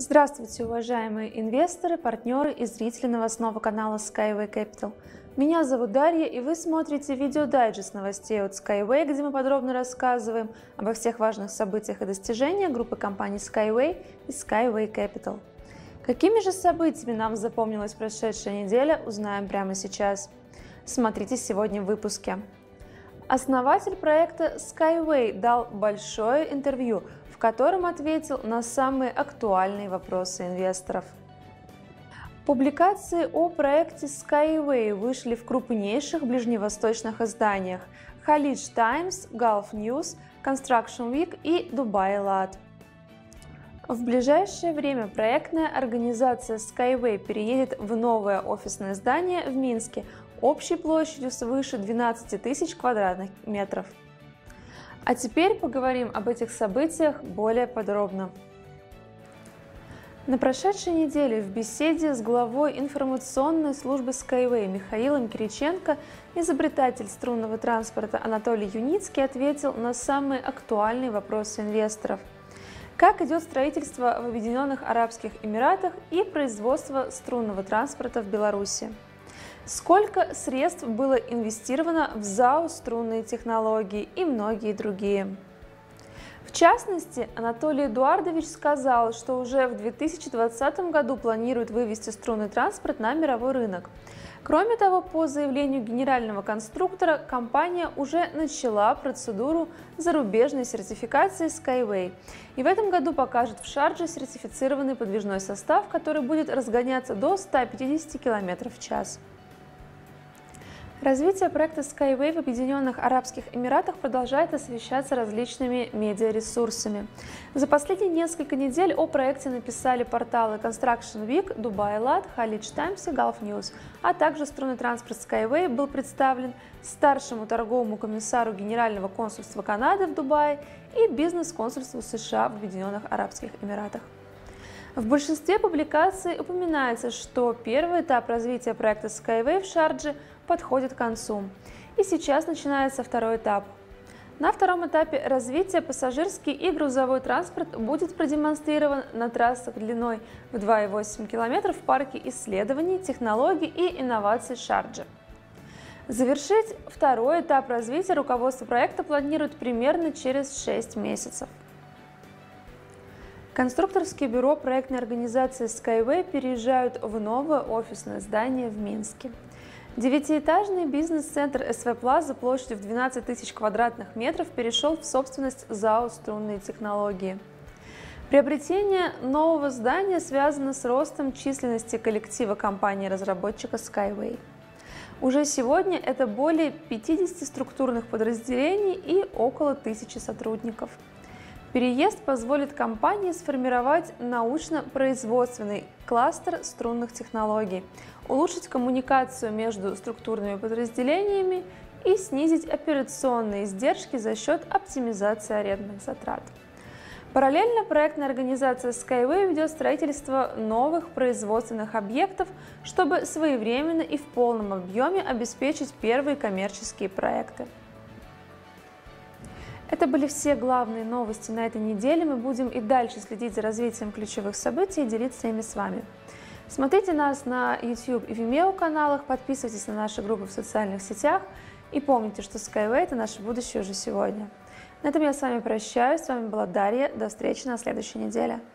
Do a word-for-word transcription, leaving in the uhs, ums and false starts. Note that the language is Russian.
Здравствуйте, уважаемые инвесторы, партнеры и зрители новостного канала Skyway Capital. Меня зовут Дарья, и вы смотрите видеодайджест новостей от Skyway, где мы подробно рассказываем обо всех важных событиях и достижениях группы компаний Skyway и Skyway Capital. Какими же событиями нам запомнилась прошедшая неделя, узнаем прямо сейчас. Смотрите сегодня в выпуске. Основатель проекта Skyway дал большое интервью, в котором ответил на самые актуальные вопросы инвесторов. Публикации о проекте Skyway вышли в крупнейших ближневосточных изданиях Khaleej Times, Gulf News, Construction Week и Dubai Lat. В ближайшее время проектная организация Skyway переедет в новое офисное здание в Минске общей площадью свыше двенадцати тысяч квадратных метров. А теперь поговорим об этих событиях более подробно. На прошедшей неделе в беседе с главой информационной службы Skyway Михаилом Кириченко изобретатель струнного транспорта Анатолий Юницкий ответил на самые актуальные вопросы инвесторов. Как идет строительство в Объединенных Арабских Эмиратах и производство струнного транспорта в Беларуси? Сколько средств было инвестировано в ЗАО «Струнные технологии» и многие другие. В частности, Анатолий Эдуардович сказал, что уже в две тысячи двадцатом году планирует вывести струнный транспорт на мировой рынок. Кроме того, по заявлению генерального конструктора, компания уже начала процедуру зарубежной сертификации Skyway и в этом году покажет в Шардже сертифицированный подвижной состав, который будет разгоняться до ста пятидесяти километров в час. Развитие проекта Skyway в Объединенных Арабских Эмиратах продолжает освещаться различными медиаресурсами. За последние несколько недель о проекте написали порталы Construction Week, Dubai Lat, Khaleej Times и Gulf News, а также струнный транспорт Skyway был представлен старшему торговому комиссару Генерального консульства Канады в Дубае и бизнес-консульству США в Объединенных Арабских Эмиратах. В большинстве публикаций упоминается, что первый этап развития проекта Skyway в Шардже подходит к концу, и сейчас начинается второй этап. На втором этапе развития пассажирский и грузовой транспорт будет продемонстрирован на трассах длиной в два и восемь километров в парке исследований, технологий и инноваций Шарджа. Завершить второй этап развития руководство проекта планирует примерно через шесть месяцев. Конструкторские бюро проектной организации Skyway переезжают в новое офисное здание в Минске. Девятиэтажный бизнес-центр эс вэ Плаза площадью в двенадцать тысяч квадратных метров перешел в собственность ЗАО «Струнные технологии». Приобретение нового здания связано с ростом численности коллектива компании-разработчика Skyway. Уже сегодня это более пятидесяти структурных подразделений и около тысячи сотрудников. Переезд позволит компании сформировать научно-производственный кластер струнных технологий, улучшить коммуникацию между структурными подразделениями и снизить операционные издержки за счет оптимизации арендных затрат. Параллельно проектная организация Skyway ведет строительство новых производственных объектов, чтобы своевременно и в полном объеме обеспечить первые коммерческие проекты. Это были все главные новости на этой неделе. Мы будем и дальше следить за развитием ключевых событий и делиться ими с вами. Смотрите нас на YouTube и Vimeo каналах, подписывайтесь на наши группы в социальных сетях и помните, что Skyway – это наше будущее уже сегодня. На этом я с вами прощаюсь. С вами была Дарья. До встречи на следующей неделе.